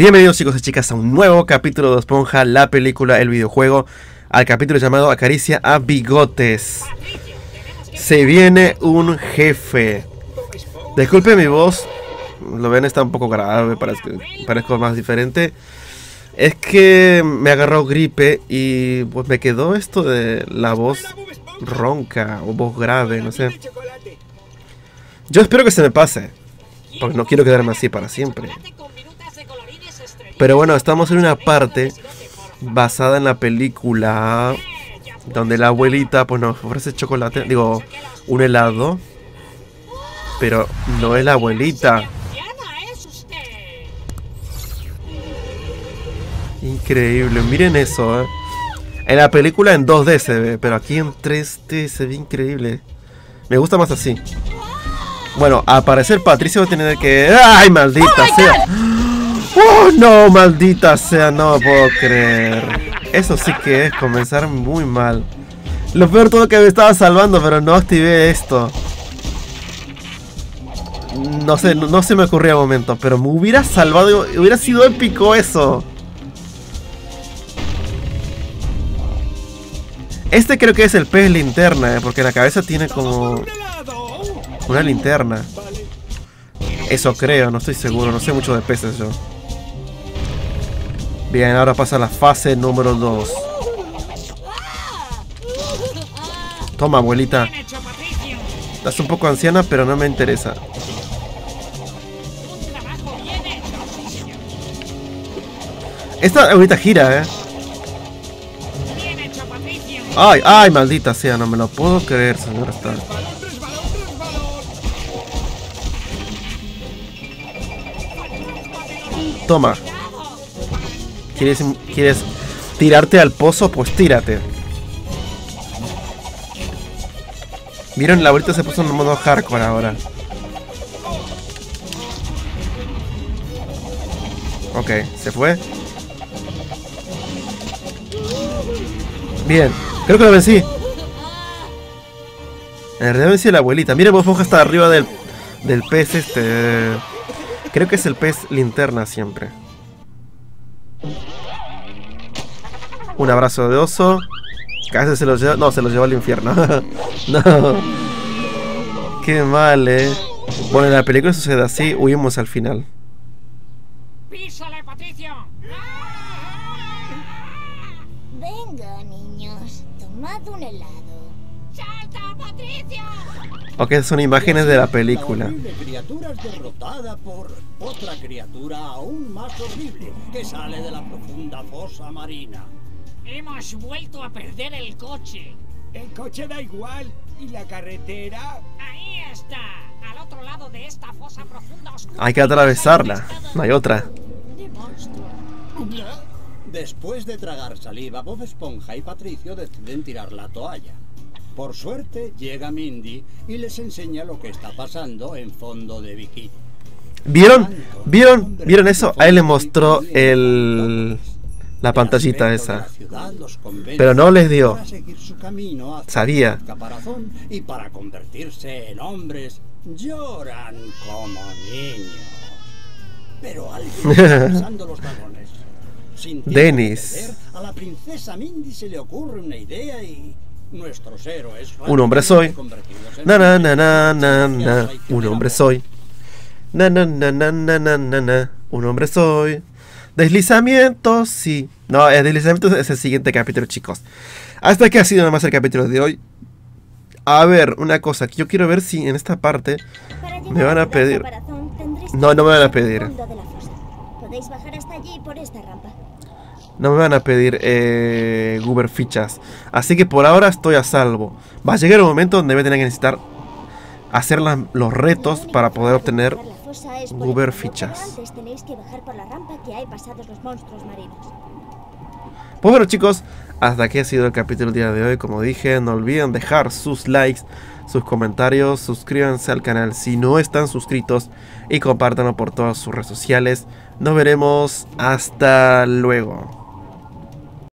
Bienvenidos chicos y chicas a un nuevo capítulo de Esponja, la película, el videojuego, al capítulo llamado Acaricia a Bigotes. Se viene un jefe. Disculpe mi voz, lo ven, está un poco grave, parezco más diferente. Es que me agarró gripe y pues me quedó esto de la voz ronca o voz grave, no sé. Yo espero que se me pase, porque no quiero quedarme así para siempre. Pero bueno, estamos en una parte basada en la película donde la abuelita pues nos ofrece chocolate, digo, un helado. Pero no es la abuelita. Increíble, miren eso, En la película en 2D se ve, pero aquí en 3D se ve increíble. Me gusta más así. Bueno, al parecer Patricio va a tener que... ¡Ay, maldita sea! ¡Oh, no, maldita sea! No puedo creer. Eso sí que es comenzar muy mal. Lo peor todo que me estaba salvando, pero no activé esto. No sé, no se me ocurría al momento, pero me hubiera salvado, hubiera sido épico eso. Este creo que es el pez linterna, porque la cabeza tiene como una linterna. Eso creo, no estoy seguro, no sé mucho de peces yo. Bien, ahora pasa la fase número 2. Toma, abuelita. Estás un poco anciana, pero no me interesa. Esta ahorita gira, Ay, ay, maldita sea, no me lo puedo creer, señora Stark. Toma. ¿Quieres tirarte al pozo? Pues tírate. Vieron, la abuelita se puso en modo hardcore ahora. Ok, se fue. Bien, creo que lo vencí. En realidad vencí a la abuelita. Miren, Bob Esponja está arriba del pez este. Creo que es el pez linterna siempre. Un abrazo de oso. Casi se lo lleva. No, se lo llevó al infierno. No. Qué mal, Bueno, en la película sucede así. Huimos al final. ¡Písale, Patricio! Venga, niños, tomad un helado. ¡Salta, Patricio! Ok, son imágenes de la película. La horrible criatura es derrotada por otra criatura aún más horrible que sale de la profunda fosa marina. Hemos vuelto a perder el coche. El coche da igual. ¿Y la carretera? Ahí está, al otro lado de esta fosa profunda oscura. Hay que atravesarla, no hay otra. De monstruo. Después de tragar saliva, Bob Esponja y Patricio deciden tirar la toalla. Por suerte, llega Mindy y les enseña lo que está pasando en fondo de bikini. ¿Vieron eso? A él le mostró la pantallita esa. Pero no les dio. Sabía. Y para convertirse en hombres, lloran como niños. Pero al fin, pasando los vagones, sin Dennis. a la princesa Mindy se le ocurre una idea y nuestros héroes. Un hombre soy. Na na na na na na. Un hombre soy. Na na na na na na na na. Un hombre soy. Deslizamiento, sí. No, el deslizamiento es el siguiente capítulo, chicos. Hasta aquí ha sido nada más el capítulo de hoy. A ver, una cosa que yo quiero ver si en esta parte me van a pedir. No, no me van a pedir. Podéis bajar hasta allí por esta rampa. No me van a pedir Goober fichas. Así que por ahora estoy a salvo. Va a llegar un momento donde voy a tener que necesitar hacer los retos para poder obtener Goober fichas. Tenéis que bajar por la rampa que hay pasados los monstruos marinos. Pues bueno, chicos, hasta aquí ha sido el capítulo del día de hoy. Como dije, no olviden dejar sus likes, sus comentarios, suscríbanse al canal si no están suscritos y compártanlo por todas sus redes sociales. Nos veremos, hasta luego.